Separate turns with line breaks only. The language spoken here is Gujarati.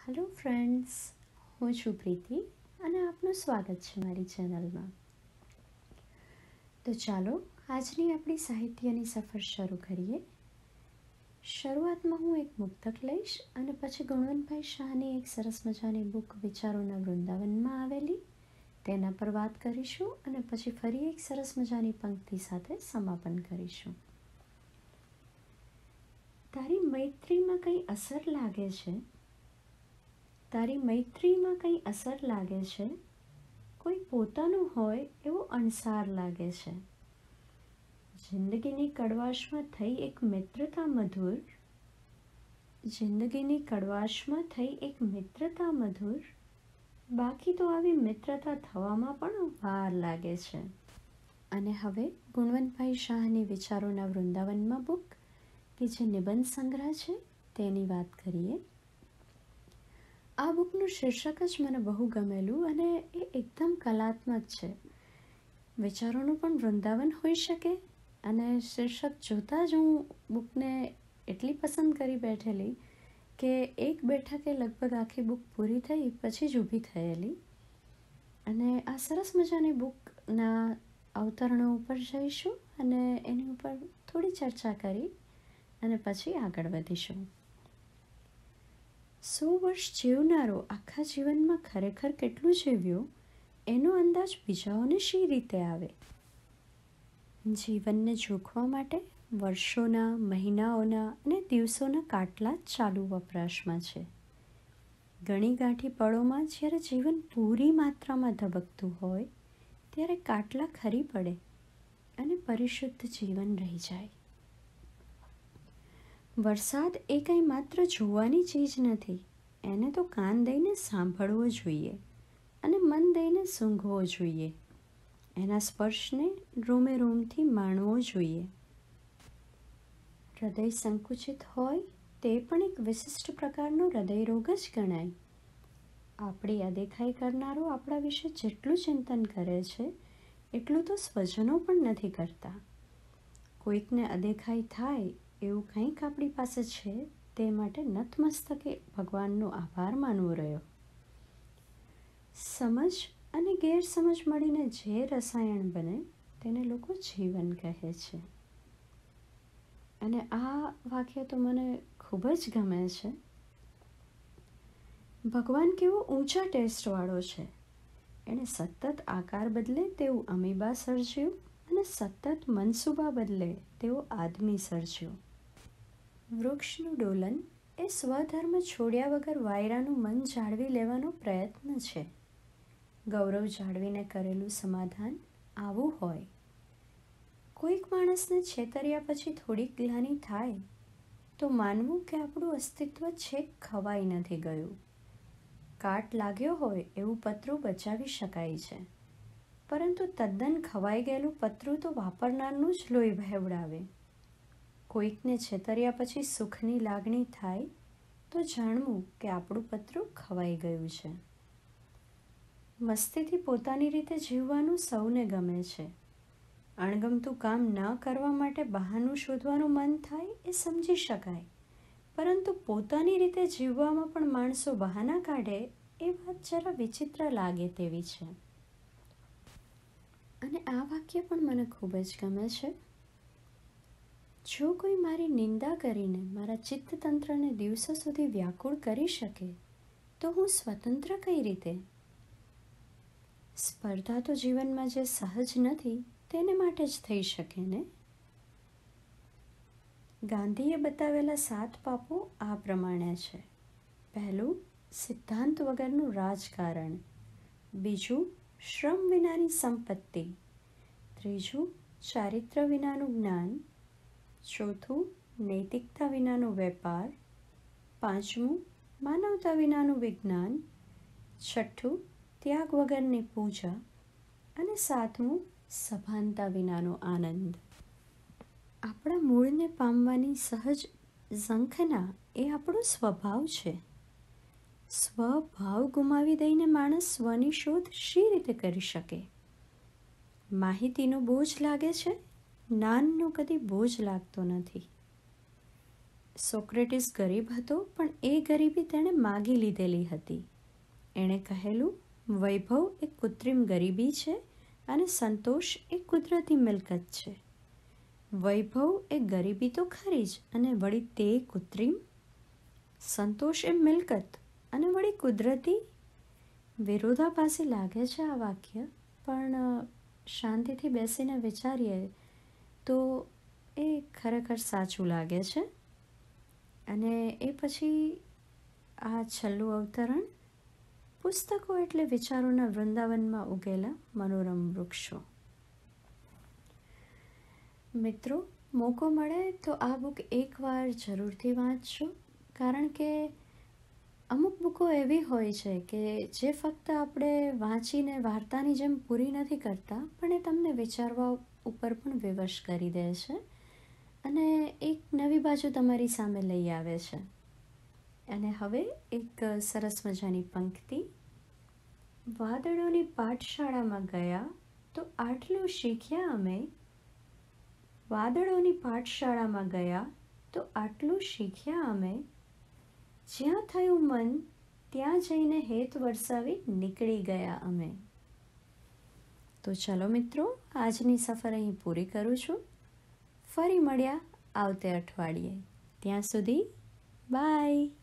હેલો ફ્રેન્ડ્સ, હું છું પ્રીતિ અને આપનું સ્વાગત છે મારી ચેનલમાં. તો ચાલો આજની આપણી સાહિત્યની સફર શરૂ કરીએ. શરૂઆતમાં હું એક મુક્તક લઈશ અને પછી ગુણવંતભાઈ શાહની એક સરસ મજાની બુક વિચારોના વૃંદાવનમાં આવેલી તેના પર વાત કરીશું અને પછી ફરી એક સરસ મજાની પંક્તિ સાથે સમાપન કરીશું. તારી મૈત્રીમાં કંઈ અસર લાગે છે, તારી મૈત્રીમાં કંઈ અસર લાગે છે, કોઈ પોતાનું હોય એવો અણસાર લાગે છે. જિંદગીની કડવાશમાં થઈ એક મિત્રતા મધુર, જિંદગીની કડવાશમાં થઈ એક મિત્રતા મધુર, બાકી તો આવી મિત્રતા થવામાં પણ વાર લાગે છે. અને હવે ગુણવંતભાઈ શાહની વિચારોના વૃંદાવનમાં બુક કે જે નિબંધ સંગ્રહ છે તેની વાત કરીએ. આ બુકનું શીર્ષક જ મને બહુ ગમેલું અને એ એકદમ કલાત્મક છે. વિચારોનું પણ વૃંદાવન હોઈ શકે અને શીર્ષક જોતાં જ હું બુકને એટલી પસંદ કરી બેઠેલી કે એક બેઠકે લગભગ આખી બુક પૂરી થઈ પછી જ ઊભી થયેલી. અને આ સરસ મજાની બુકના અવતરણો ઉપર જઈશું અને એની ઉપર થોડી ચર્ચા કરી અને પછી આગળ વધીશું. 100 વર્ષ જીવનારો આખા જીવનમાં ખરેખર કેટલું જીવ્યો એનો અંદાજ બીજાઓને શી રીતે આવે? જીવનને જોખવા માટે વર્ષોના, મહિનાઓના અને દિવસોના કાટલા જ ચાલુ વપરાશમાં છે. ગણી ગાંઠી પળોમાં જ્યારે જીવન પૂરી માત્રામાં ધબકતું હોય ત્યારે કાટલા ખરી પડે અને પરિશુદ્ધ જીવન રહી જાય. વરસાદ એ કંઈ માત્ર જોવાની ચીજ નથી, એને તો કાન દઈને સાંભળવો જોઈએ અને મન દઈને સૂંઘવો જોઈએ. એના સ્પર્શને રોમે રોમથી માણવો જોઈએ. હૃદય સંકુચિત હોય તે પણ એક વિશિષ્ટ પ્રકારનો હૃદયરોગ જ ગણાય. આપણી અદેખાઈ કરનારો આપણા વિશે જેટલું ચિંતન કરે છે એટલું તો સ્વજનો પણ નથી કરતા. કોઈકને અદેખાઈ થાય એવું કંઈક આપણી પાસે છે તે માટે નતમસ્તકે ભગવાનનો આભાર માનવો રહ્યો. સમજ અને ગેરસમજ મળીને જે રસાયણ બને તેને લોકો જીવન કહે છે. અને આ વાક્ય તો મને ખૂબ જ ગમે છે. ભગવાન કેવો ઊંચા ટેસ્ટવાળો છે. એણે સતત આકાર બદલે તેવું અમીબા સર્જ્યું અને સતત મનસૂબા બદલે તેવો આદમી સર્જ્યો. વૃક્ષનું ડોલન એ સ્વધર્મ છોડ્યા વગર વાયરાનું મન જાળવી લેવાનો પ્રયત્ન છે. ગૌરવ જાળવીને કરેલું સમાધાન આવું હોય. કોઈક માણસને છેતર્યા પછી થોડીક ગ્લાનિ થાય તો માનવું કે આપણું અસ્તિત્વ છેક ખવાઈ નથી ગયું. કાટ લાગ્યો હોય એવું પતરું બચાવી શકાય છે, પરંતુ તદ્દન ખવાઈ ગયેલું પતરું તો વાપરનારનું જ લોહી વહેવડાવે. કોઈકને છેતર્યા પછી સુખની લાગણી થાય તો જાણવું કે આપણું પતરું ખવાઈ ગયું છે. મસ્તીથી પોતાની રીતે જીવવાનું સૌને ગમે છે. અણગમતું કામ ન કરવા માટે બહાનું શોધવાનું મન થાય એ સમજી શકાય, પરંતુ પોતાની રીતે જીવવામાં પણ માણસો બહાના કાઢે એ વાત જરા વિચિત્ર લાગે તેવી છે. અને આ વાક્ય પણ મને ખૂબ જ ગમે છે. જો કોઈ મારી નિંદા કરીને મારા ચિત્તતંત્રને દિવસો સુધી વ્યાકુળ કરી શકે તો હું સ્વતંત્ર કઈ રીતે? સ્પર્ધા તો જીવનમાં જે સહજ નથી તેને માટે જ થઈ શકે ને? ગાંધીએ બતાવેલા 7 પાપો આ પ્રમાણે છે. પહેલું, સિદ્ધાંત વગરનું રાજકારણ. બીજું, શ્રમ વિનાની સંપત્તિ. ત્રીજું, ચારિત્ર વિનાનું જ્ઞાન. ચોથું, નૈતિકતા વિનાનો વેપાર. પાંચમું, માનવતા વિનાનું વિજ્ઞાન. છઠ્ઠું, ત્યાગ વગરની પૂજા. અને સાતમું, સભાનતા વિનાનો આનંદ. આપણા મૂળને પામવાની સહજ ઝંખના એ આપણો સ્વભાવ છે. સ્વભાવ ગુમાવી દઈને માણસ સ્વની શોધ શી રીતે કરી શકે? માહિતીનો બોજ લાગે છે, જ્ઞાનનો કદી બોજ લાગતો નથી. સોક્રેટિસ ગરીબ હતો, પણ એ ગરીબી તેણે માગી લીધેલી હતી. એણે કહેલું, વૈભવ એ કૃત્રિમ ગરીબી છે અને સંતોષ એ કુદરતી મિલકત છે. વૈભવ એ ગરીબી તો ખરી જ, અને વળી તે કૃત્રિમ. સંતોષ એ મિલકત અને વળી કુદરતી. વિરોધાભાસી લાગે છે આ વાક્ય, પણ શાંતિથી બેસીને વિચારીએ તો એ ખરેખર સાચું લાગે છે. અને એ પછી આ છેલ્લું અવતરણ, પુસ્તકો એટલે વિચારોના વૃંદાવનમાં ઉગેલા મનોરમ વૃક્ષો. મિત્રો, મોકો મળે તો આ બુક એકવાર જરૂરથી વાંચજો, કારણ કે અમુક બુકો એવી હોય છે કે જે ફક્ત આપણે વાંચીને વાર્તાની જેમ પૂરી નથી કરતા, પણ એ તમને વિચારવા ઉપર પણ વિવશ કરી દે છે અને એક નવી બાજુ તમારી સામે લઈ આવે છે. અને હવે એક સરસ મજાની પંક્તિ. વાદળોની પાઠશાળામાં ગયા તો આટલું શીખ્યા અમે. વાદળોની પાઠશાળામાં ગયા તો આટલું શીખ્યા અમે. જ્યાં થયું મન ત્યાં જઈને હેત વરસાવી નીકળી ગયા અમે. તો ચલો મિત્રો, આજની સફર અહીં પૂરી કરું છું. ફરી મળ્યા આવતે અઠવાડિયે. ત્યાં સુધી બાય.